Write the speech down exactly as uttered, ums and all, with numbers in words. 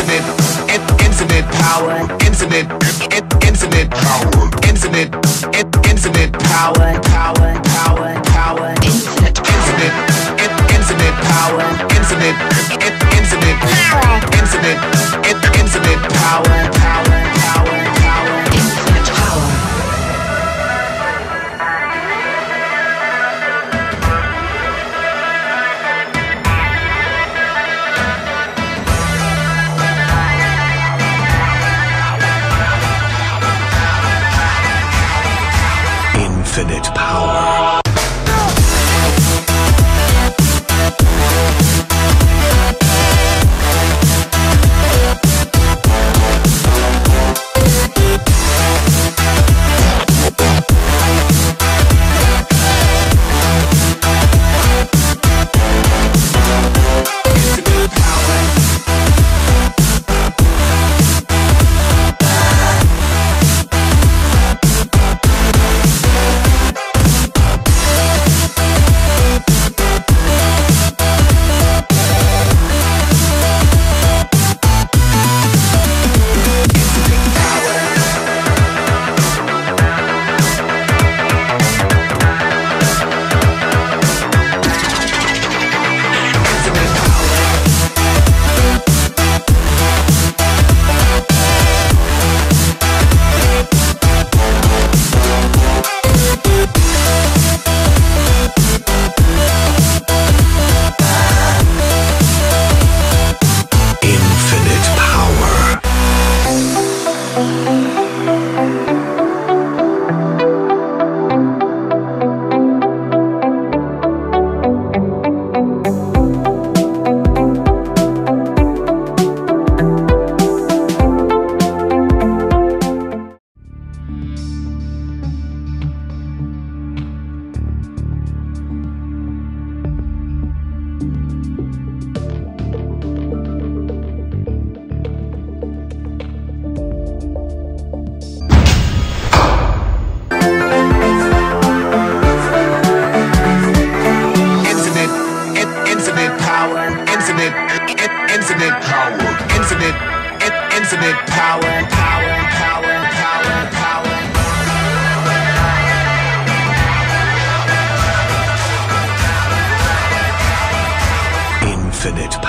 infinite, in- infinite power, infinite, in- infinite power, infinite, in- infinite power, power, power, power, infinite, infinite, in- infinite power, infinite, in- infinite power, infinite, in- infinite power, power, power, power, infinite power. Infinite power. Infinite power, infinite, in- infinite power, power, power, power, power. Infinite